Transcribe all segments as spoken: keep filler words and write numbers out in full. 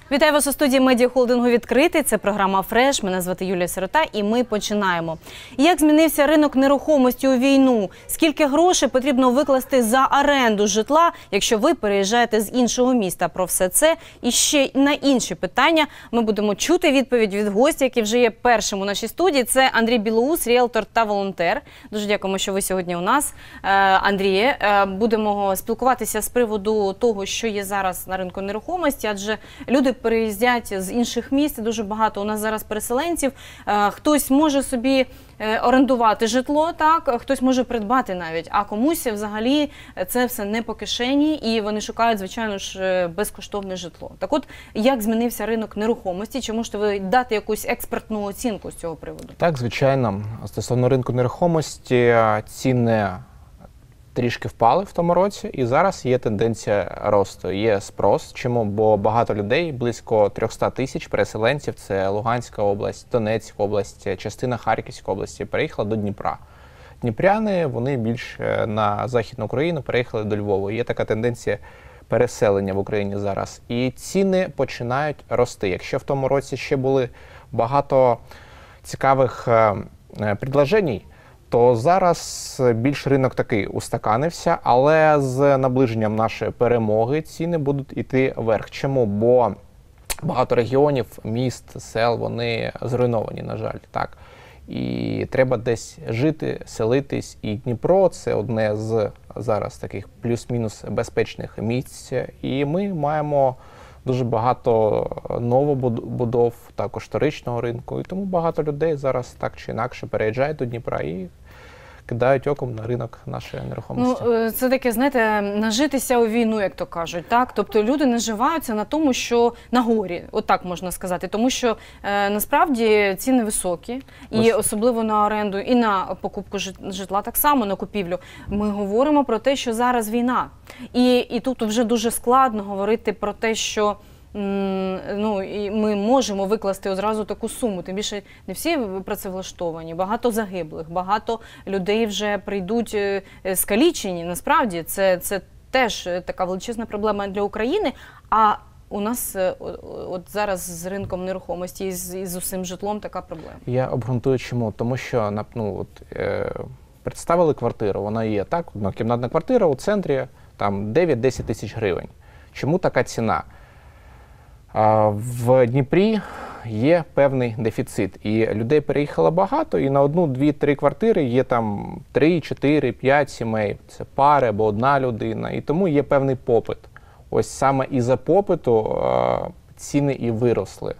Вітаю вас у студії медіахолдингу «Відкритий». Це програма «Фреш». Мене звати Юлія Сирота і ми починаємо. Як змінився ринок нерухомості у війну? Скільки грошей потрібно викласти за оренду житла, якщо ви переїжджаєте з іншого міста? Про все це і ще на інші питання ми будемо чути відповідь від гостя, який вже є першим у нашій студії. Це Андрій Білоус, ріелтор та волонтер. Дуже дякуємо, що ви сьогодні у нас. Андріє, будемо спілкуватися з приводу того, що є зараз на ринку нерухомості, адже люди переїздять з інших міст, дуже багато у нас зараз переселенців. Хтось може собі орендувати житло, так, хтось може придбати навіть, а комусь взагалі це все не по кишені і вони шукають, звичайно ж, безкоштовне житло. Так от, як змінився ринок нерухомості? Чи можете ви дати якусь експертну оцінку з цього приводу? Так, звичайно. Стосовно ринку нерухомості, ціни трішки впали в тому році, і зараз є тенденція росту, є спрос. Чому? Бо багато людей, близько триста тисяч переселенців, це Луганська область, Донецька область, частина Харківської області, переїхала до Дніпра. Дніпряни, вони більш на Західну Україну переїхали до Львова. Є така тенденція переселення в Україні зараз. І ціни починають рости. Якщо в тому році ще були багато цікавих предложень, то зараз більш ринок такий устаканився, але з наближенням нашої перемоги ціни будуть йти вверх. Чому? Бо багато регіонів, міст, сел, вони зруйновані, на жаль. Так. І треба десь жити, селитись. І Дніпро – це одне з зараз таких плюс-мінус безпечних місць. І ми маємо дуже багато новобудов, також вторичного ринку. І тому багато людей зараз так чи інакше переїжджають до Дніпра і кидають оком на ринок нашої нерухомості. Ну, це таке, знаєте, нажитися у війну, як то кажуть, так? Тобто люди наживаються на тому, що на горі, от так можна сказати, тому що е, насправді ціни високі, і особливо на оренду, і на покупку житла, так само на купівлю. Ми говоримо про те, що зараз війна. І, і тут вже дуже складно говорити про те, що ну, і ми можемо викласти одразу таку суму, тим більше не всі працевлаштовані, багато загиблих, багато людей вже прийдуть скалічені, насправді це, це теж така величезна проблема для України, а у нас от зараз з ринком нерухомості і з, і з усім житлом така проблема. Я обґрунтую чому, тому що ну, от, е, представили квартиру, вона є так, однокімнатна квартира у центрі, там дев'ять-десять тисяч гривень. Чому така ціна? В Дніпрі є певний дефіцит, і людей переїхало багато, і на одну, дві, три квартири є там три, чотири, п'ять сімей, це пари або одна людина, і тому є певний попит. Ось саме із-за попиту ціни і виросли.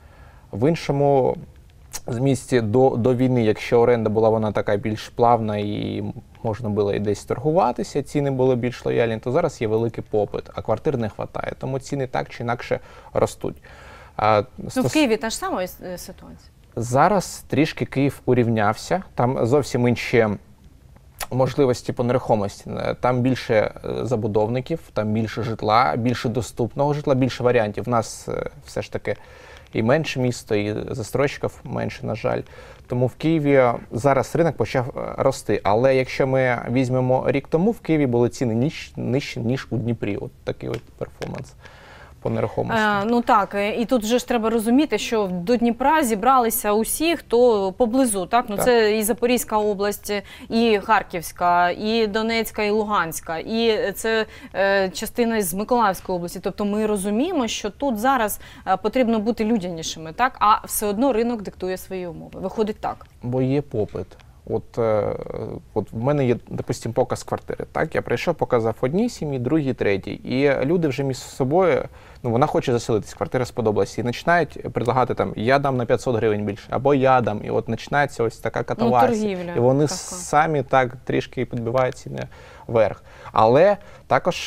В іншому місці до, до війни, якщо оренда була вона така більш плавна і можна було і десь торгуватися, ціни були більш лояльні, то зараз є великий попит, а квартир не вистачає. Тому ціни так чи інакше ростуть. А, ну, стос... в Києві та ж сама ситуація? Зараз трішки Київ урівнявся, там зовсім інші можливості по нерухомості. Там більше забудовників, там більше житла, більше доступного житла, більше варіантів. У нас все ж таки і менше місто, і застройщиків менше, на жаль. Тому в Києві зараз ринок почав рости. Але якщо ми візьмемо рік тому, в Києві були ціни нижчі, ніж у Дніпрі. От такий от перформанс по нерухомості. Е, ну так, і тут вже ж треба розуміти, що до Дніпра зібралися усі, хто поблизу. Так? Ну, так. Це і Запорізька область, і Харківська, і Донецька, і Луганська, і це е, частина з Миколаївської області. Тобто ми розуміємо, що тут зараз е, потрібно бути людянішими, так? А все одно ринок диктує свої умови. Виходить так. Бо є попит. От, е, от в мене є, допустим, показ квартири. Так? Я прийшов, показав одній сім'ї, другій, третій. І люди вже між собою, ну, вона хоче заселитись, квартира сподобалася. І починають предлагати, там, я дам на п'ятсот гривень більше, або я дам. І от починається ось така катавасія. Ну, і вони така. самі так трішки підбивають ціни вверх. Але також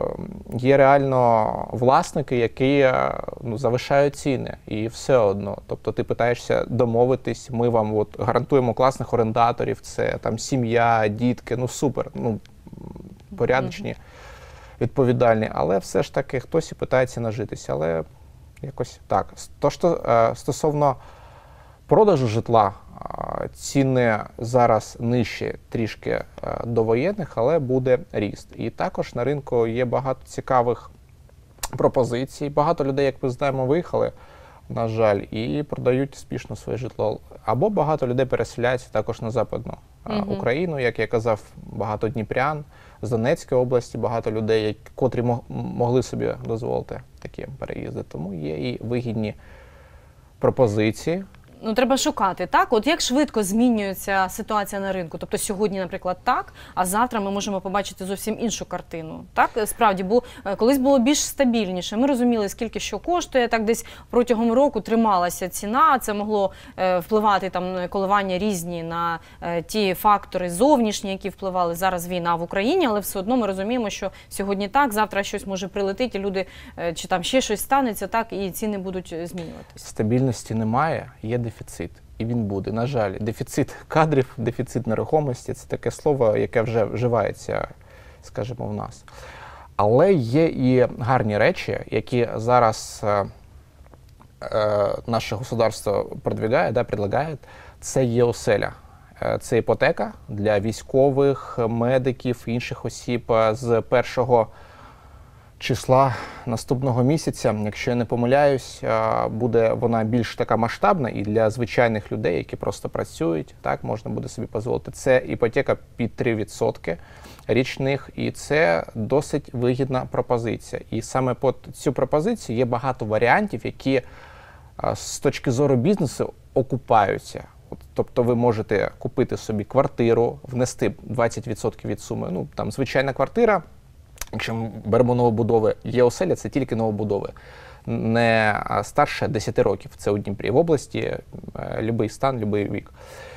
є реально власники, які ну, завишають ціни. І все одно. Тобто ти питаєшся домовитись, ми вам от, гарантуємо класних орендаторів, це там сім'я, дітки, ну супер, ну порядочні, відповідальні. Але все ж таки хтось і питається нажитися. Але якось так. То, що стосовно продажу житла, ціни зараз нижчі трішки довоєнних, але буде ріст. І також на ринку є багато цікавих пропозицій. Багато людей, як ми знаємо, виїхали, на жаль, і продають успішно своє житло. Або багато людей переселяються також на Западну uh-huh. Україну, як я казав, багато дніпрян, з Донецької області багато людей, котрі могли собі дозволити такі переїзди. Тому є і вигідні пропозиції. Ну, треба шукати, так? От як швидко змінюється ситуація на ринку? Тобто сьогодні, наприклад, так, а завтра ми можемо побачити зовсім іншу картину, так? Справді, бо колись було більш стабільніше. Ми розуміли, скільки що коштує, так десь протягом року трималася ціна, це могло е, впливати там коливання різні на е, ті фактори зовнішні, які впливали. Зараз війна в Україні, але все одно ми розуміємо, що сьогодні так, завтра щось може прилетіти, люди, е, чи там ще щось станеться, так, і ціни будуть змінюватися. Стабільності немає, є дефіцит. І він буде. На жаль, дефіцит кадрів, дефіцит нерухомості – це таке слово, яке вже вживається, скажімо, в нас. Але є і гарні речі, які зараз е, е, наше государство продвигає, да, предлагає. Це є оселя. Це іпотека для військових, медиків, інших осіб з першого числа наступного місяця, якщо я не помиляюсь, буде вона більш така масштабна і для звичайних людей, які просто працюють, так, можна буде собі дозволити. Це іпотека під три відсотки річних, і це досить вигідна пропозиція. І саме під цю пропозицію є багато варіантів, які з точки зору бізнесу окупаються. Тобто ви можете купити собі квартиру, внести двадцять відсотків від суми, ну, там, звичайна квартира. Якщо ми беремо новобудови, є оселя, це тільки новобудови. Не старше десяти років, це у Дніпрі. В області будь-який стан, будь-який вік.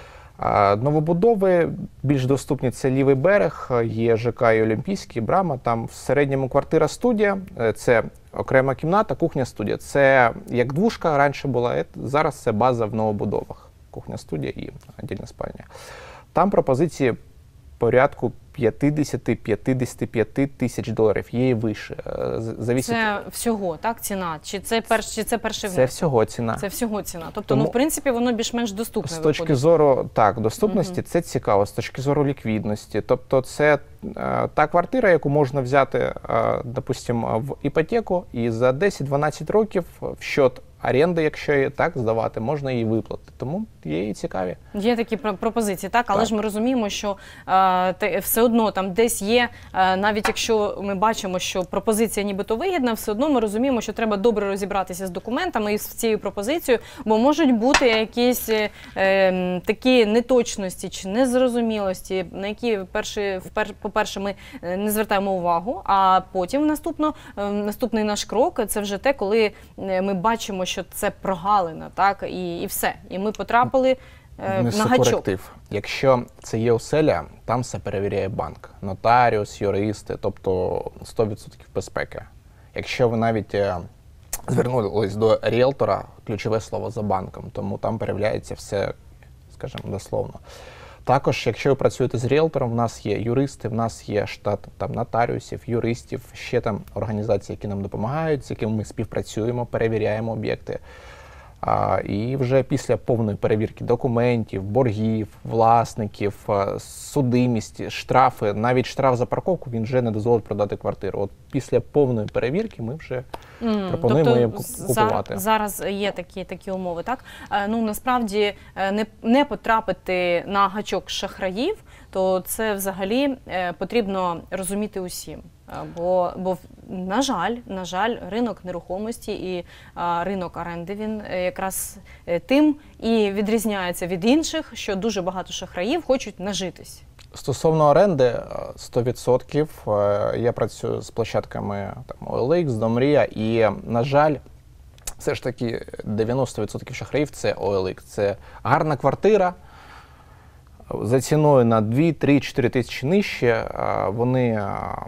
Новобудови більш доступні – це Лівий берег, є ЖК і Олімпійський, Брама. Там в середньому квартира-студія, це окрема кімната, кухня-студія. Це як двушка раніше була, зараз це база в новобудовах. Кухня-студія і віддільна спальня. Там пропозиції порядку п'ятдесят-п'ятдесят п'ять тисяч доларів, є і вище. Завісить... Це всього, так, ціна? Чи це, перш... Чи це перший внесок? Це всього ціна. Це всього ціна. Тобто, Тому, ну, в принципі, воно більш-менш доступне. З точки виходить. зору, так, доступності, угу. Це цікаво. З точки зору ліквідності. Тобто, це е, та квартира, яку можна взяти, е, допустимо, в іпотеку, і за десять-дванадцять років в счет оренди, якщо її так здавати, можна її виплатити. Тому є і цікаві. Є такі пропозиції, так? Але так. ж ми розуміємо, що е, те, все одно там десь є, е, навіть якщо ми бачимо, що пропозиція нібито вигідна, все одно ми розуміємо, що треба добре розібратися з документами і з цією пропозицією, бо можуть бути якісь е, е, такі неточності чи незрозумілості, на які, перші, по-перше, ми не звертаємо увагу, а потім наступно, е, наступний наш крок – це вже те, коли ми бачимо, що це прогалина, так, і, і все. І ми потрапили е, на гачок. Коректив. Якщо це є оселя, там все перевіряє банк. Нотаріус, юристи, тобто сто відсотків безпеки. Якщо ви навіть е, звернулись до ріелтора, ключове слово за банком, тому там перевіряється все, скажімо, дословно. Також, якщо ви працюєте з ріелтором, в нас є юристи, в нас є штат там нотаріусів, юристів, ще там організації, які нам допомагають, з якими ми співпрацюємо, перевіряємо об'єкти. А, і вже після повної перевірки документів, боргів, власників, судимість, штрафи, навіть штраф за парковку, він вже не дозволить продати квартиру. От після повної перевірки ми вже mm, пропонуємо її тобто купувати. Зараз є такі, такі умови, так? Ну, насправді, не, не потрапити на гачок шахраїв, то це взагалі потрібно розуміти усім. Бо, бо на жаль, на жаль, ринок нерухомості і а, ринок оренди, він якраз тим і відрізняється від інших, що дуже багато шахраїв хочуть нажитись. Стосовно оренди, сто відсотків. Я працюю з площадками там, о ел ікс, Домрія, і, на жаль, все ж таки дев'яносто відсотків шахраїв – це о ел ікс. Це гарна квартира, за ціною на дві, три, чотири тисячі нижче. Вони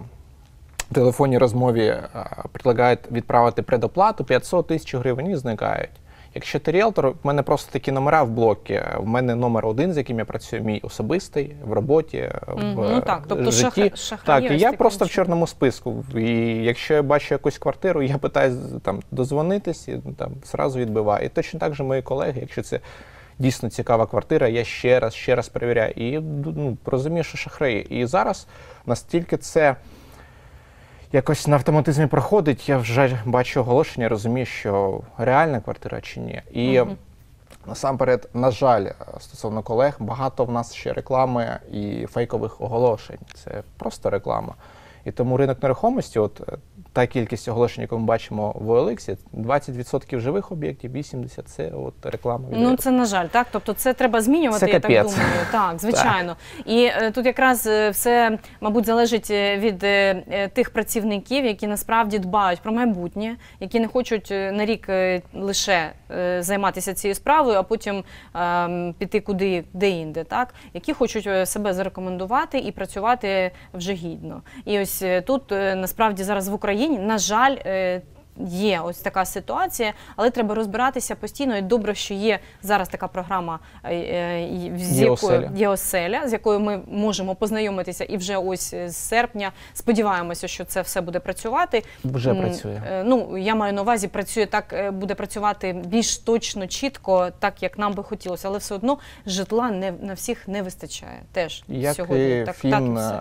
в телефонній розмові предлагають відправити предоплату п'ятсот тисяч гривень і зникають. Якщо ти ріелтор, в мене просто такі номера в блокі. В мене номер один, з яким я працюю, мій особистий, в роботі, mm, в ну, так, тобто житті. Шах, так, і я просто в чорному списку. І якщо я бачу якусь квартиру, я питаю там дозвонитись, і там зразу відбиваю. І точно так же мої колеги, якщо це дійсно цікава квартира, я ще раз, ще раз перевіряю. І ну, розумію, що шахраї. І зараз настільки це якось на автоматизмі проходить. Я вже бачу оголошення, розумію, що реальна квартира чи ні. І Мгм. насамперед, на жаль, стосовно колег, багато в нас ще реклами і фейкових оголошень. Це просто реклама. І тому ринок нерухомості, от е, та кількість оголошень, яку ми бачимо в о ел ікс, двадцять відсотків живих об'єктів, вісімдесят відсотків це от реклама. від Ну, це на жаль, так. Тобто це треба змінювати, Це я так капець. думаю. Так, звичайно. І е, тут якраз е, все, мабуть, залежить е, від е, е, тих працівників, які насправді дбають про майбутнє, які не хочуть е, на рік е, лише е, займатися цією справою, а потім е, піти куди де-інде, так? Які хочуть е, себе зарекомендувати і працювати вже гідно. І ось е, тут е, насправді зараз в Україні, на жаль, е, є ось така ситуація, але треба розбиратися постійно. І добре, що є зараз така програма е, е, з Є якою оселя. є оселя, з якою ми можемо познайомитися, і вже ось з серпня сподіваємося, що це все буде працювати. Вже М, працює. е, Ну, я маю на увазі, працює так, е, буде працювати більш точно, чітко, так як нам би хотілося, але все одно житла не на всіх не вистачає. Теж Як сьогодні і так, фін, так і все.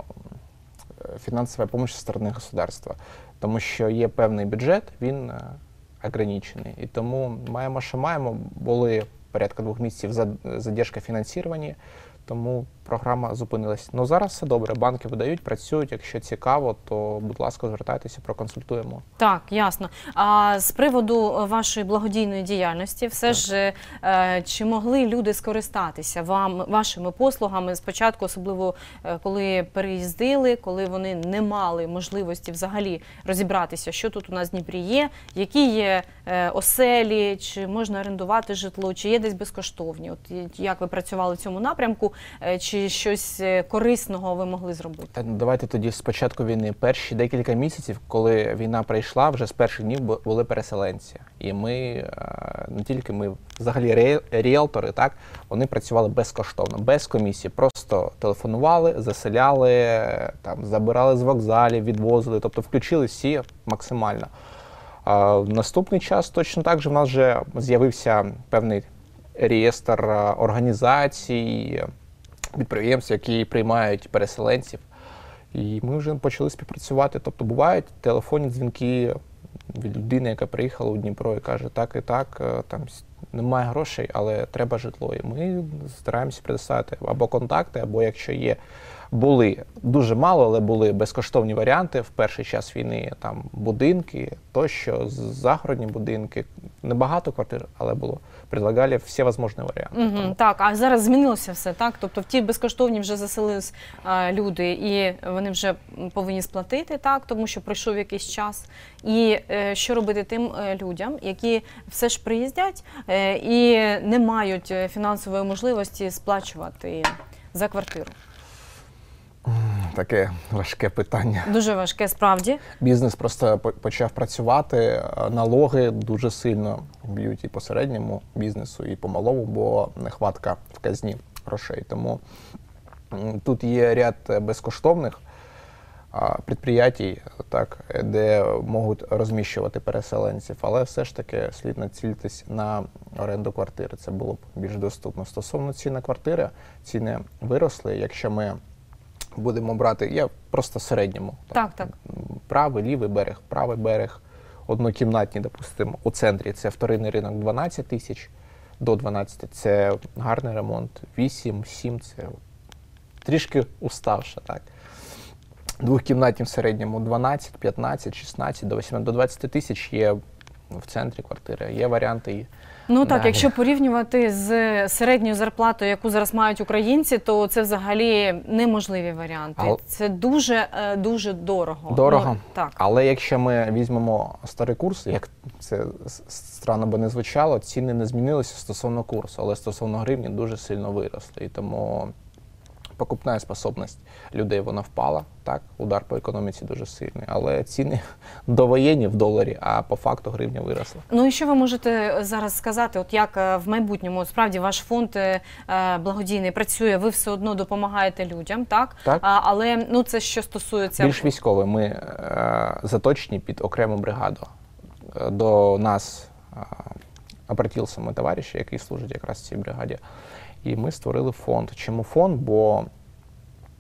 е, фінансова допомога зі сторони государства. Тому що є певний бюджет, він е, ограничений. І тому маємо, що маємо. Були порядка двох місяців зад- задержка фінансування, тому програма зупинилась. Ну зараз все добре, банки видають, працюють. Якщо цікаво, то, будь ласка, звертайтеся, проконсультуємо. Так, ясно. А з приводу вашої благодійної діяльності, все ж е, чи могли люди скористатися вам вашими послугами спочатку, особливо е, коли переїздили, коли вони не мали можливості взагалі розібратися, що тут у нас в Дніпрі є, які є е, оселі, чи можна орендувати житло, чи є десь безкоштовні? От і- як ви працювали в цьому напрямку, е, чи щось е, корисного ви могли зробити? Та Давайте тоді з початку війни. Перші декілька місяців, коли війна прийшла, вже з перших днів бу- були переселенці. І ми, е, не тільки ми, взагалі ре- ріелтори, так, вони працювали безкоштовно, без комісії. Просто телефонували, заселяли, е, там, забирали з вокзалів, відвозили, тобто включили всі максимально. А в наступний час точно так же в нас вже з'явився певний реєстр е, організацій, підприємств, які приймають переселенців. І ми вже почали співпрацювати. Тобто бувають телефонні дзвінки від людини, яка приїхала у Дніпро і каже, так і так, е, там с- немає грошей, але треба житло. І ми стараємося предоставити або контакти, або якщо є, були дуже мало, але були безкоштовні варіанти в перший час війни, там будинки, тощо, з- загородні будинки, небагато квартир, але було. Предлагали всі можливі варіанти. Угу, Тому так, а зараз змінилося все, так? Тобто в ті безкоштовні вже заселились а, люди, і вони вже м, повинні сплатити, так, тому що пройшов якийсь час. І е, що робити тим е, людям, які все ж приїздять е, і не мають е, фінансової можливості сплачувати за квартиру? таке важке питання. Дуже важке, справді. Бізнес просто по- почав працювати, а налоги дуже сильно б'ють і по середньому бізнесу, і по малому, бо нехватка в казні грошей. Тому м, тут є ряд безкоштовних а, підприємств, так, де можуть розміщувати переселенців, але все ж таки слід націлитись на оренду квартири. Це було б більш доступно. Стосовно ціни на квартири, ціни виросли. Якщо ми будемо брати, я просто середньому. Так, так. Правий, лівий берег, правий берег, однокімнатні, допустимо, у центрі це вторинний ринок дванадцять тисяч до дванадцяти, це гарний ремонт, вісім сім це трішки уставше, так. Двохкімнатні в середньому дванадцять, п'ятнадцять, шістнадцять, до вісімнадцяти, до двадцяти тисяч є в центрі квартири, є варіанти і Ну так, далі. якщо порівнювати з середньою зарплатою, яку зараз мають українці, то це взагалі неможливі варіанти. Але- Це дуже, е, дуже дорого. Дорого. Ну, так. Але якщо ми візьмемо старий курс, як це с- странно би не звучало, ціни не змінилися стосовно курсу, але стосовно гривні дуже сильно виросли. І тому покупна способність людей вона впала, так, удар по економіці дуже сильний, але ціни довоєнні в доларі, а по факту гривня виросла. Ну і що ви можете зараз сказати, от як е, в майбутньому, справді ваш фонд е, е, благодійний працює, ви все одно допомагаєте людям, так? Так. А, але ну це що стосується Більш військові, ми е, заточені під окрему бригаду. Е, До нас е, обратився мій товариш, який служить якраз в цій бригаді, і ми створили фонд. Чому фонд? Бо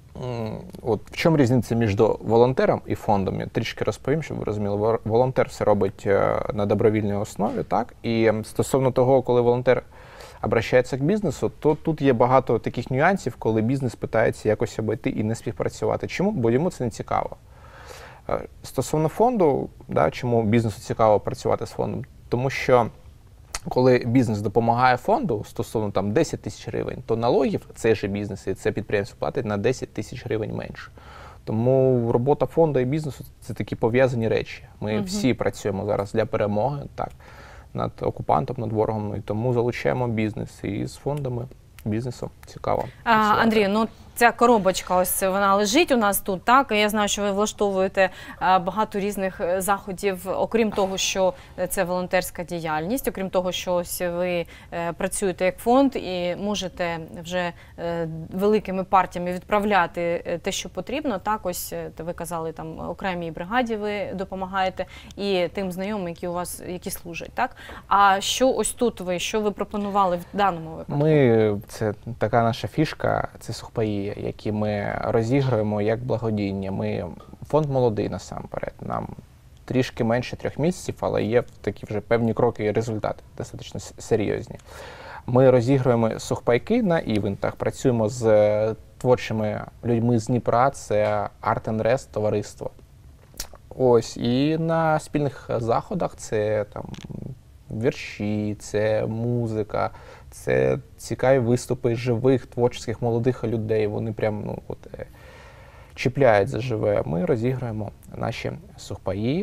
От в чому різниця між волонтером і фондом? Я трішки розповім, щоб ви розуміли. Волонтер все робить на добровільній основі, так? І стосовно того, коли волонтер обращається к бізнесу, то тут є багато таких нюансів, коли бізнес питається якось обійти і не співпрацювати. Чому? Бо йому це не цікаво. Стосовно фонду, да, чому бізнесу цікаво працювати з фондом? Тому що коли бізнес допомагає фонду стосовно там десять тисяч гривень, то налогів цей же бізнес і це підприємство платить на десять тисяч гривень менше. Тому робота фонду і бізнесу – це такі пов'язані речі. Ми угу. всі працюємо зараз для перемоги, так, над окупантом, над ворогом, і тому залучаємо бізнес і з фондами бізнесу цікаво. А, Андрій, ну ця коробочка, ось вона лежить у нас тут, так? Я знаю, що ви влаштовуєте багато різних заходів, окрім того, що це волонтерська діяльність, окрім того, що ось ви працюєте як фонд і можете вже великими партіями відправляти те, що потрібно, так? Ось ви казали, там окремій бригаді ви допомагаєте і тим знайомим, які у вас, які служать, так? А що ось тут ви, що ви пропонували в даному випадку? Ми, це така наша фішка, це сухпаї, які ми розіграємо як благодійні. Ми фонд молодий насамперед. Нам трішки менше трьох місяців, але є такі вже певні кроки і результати достатньо серйозні. Ми розігруємо сухпайки на івентах, працюємо з творчими людьми з Дніпра, це Art and Rest товариство. Ось, і на спільних заходах це там вірші, це музика, це цікаві виступи живих, творчих, молодих людей. Вони прям, ну, от, чіпляють за живе. Ми розіграємо наші сухпаї.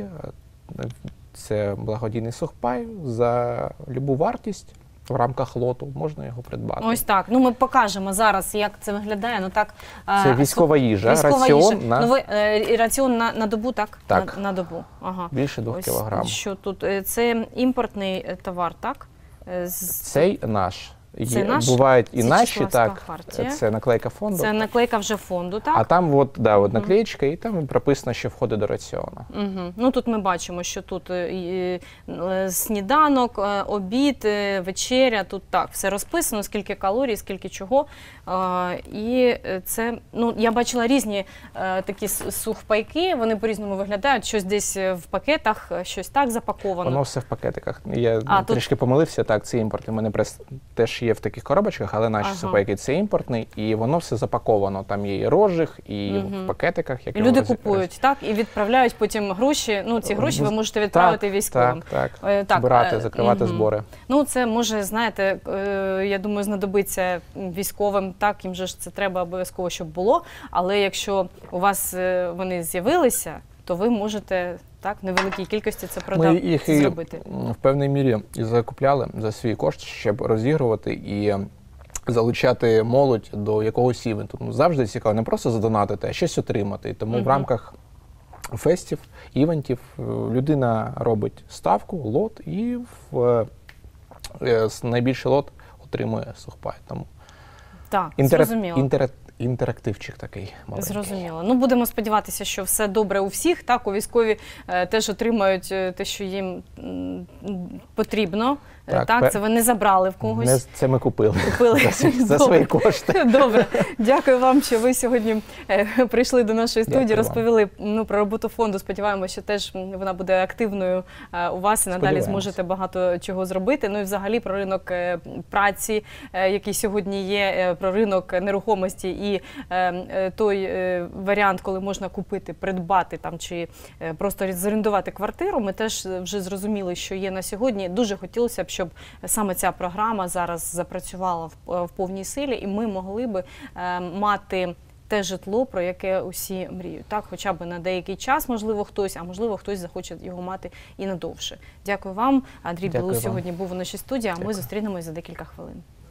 Це благодійний сухпай за любу вартість. В рамках лоту можна його придбати. Ось так. Ну, ми покажемо зараз, як це виглядає. Ну, так, це військова їжа, військова раціон, їжа. На... Ну, ви, е, раціон на, на добу, так? Так. На, на добу. Ага. Більше двох кілограм. Що тут? Це імпортний товар, так? З... Цей наш. Це Є, наш? Бувають і наші, так, хартія. Це наклейка фонду. Це наклейка вже фонду, так? А там от, да, от наклеєчка, і там прописано, що входить до раціону. Угу. Ну, тут ми бачимо, що тут і, і, сніданок, обід, вечеря, тут так, все розписано, скільки калорій, скільки чого. А, і це, ну, я бачила різні а, такі сухпайки, вони по-різному виглядають, щось десь в пакетах, щось так запаковано. Воно все в пакетиках. Я а, трішки тут... помилився, так, це імпорт. У мене прес... теж є в таких коробочках, але наші ага. сухпайки це імпортний, і воно все запаковано. Там є і розжиг, і угу. в пакетиках. Як люди купують, так, і відправляють потім гроші. Ну, ці гроші ви можете відправити так, військовим. Так, так, так. Збирати, закривати угу. збори. Ну, це може, знаєте, я думаю, знадобиться військовим, так, їм же ж це треба обов'язково, щоб було, але якщо у вас вони з'явилися, то ви можете, так, в невеликій кількості це продав, Ми їх зробити. В певній мірі і закупляли за свій кошт, щоб розігрувати і залучати молодь до якогось івенту. Ну, завжди цікаво не просто задонатити, а щось отримати. І тому uh-huh. в рамках фестів, івентів людина робить ставку, лот, і в найбільший лот отримує сухпай. Тому так, інтер... зрозуміло. Інтер... Інтерактивчик такий маленький. Зрозуміло. Ну, будемо сподіватися, що все добре у всіх, так, у військові е, теж отримають те, що їм м, потрібно. Так, так пе... це ви не забрали в когось. Не, це ми купили, купили. За, за свої кошти. Добре. Дякую вам, що ви сьогодні е, прийшли до нашої студії, Дякую розповіли ну, про роботу фонду. Сподіваємося, що теж вона буде активною е, у вас і надалі зможете багато чого зробити. Ну і взагалі про ринок е, праці, е, який сьогодні є, е, про ринок нерухомості і е, той е, варіант, коли можна купити, придбати там чи е, просто зорендувати квартиру. Ми теж вже зрозуміли, що є на сьогодні. Дуже хотілося б, щоб саме ця програма зараз запрацювала в, в повній силі, і ми могли би е, мати те житло, про яке усі мріють. Так, хоча б на деякий час, можливо, хтось, а можливо, хтось захоче його мати і надовше. Дякую вам. Андрій Білус сьогодні був у нашій студії, а Дякую. Ми зустрінемось за декілька хвилин.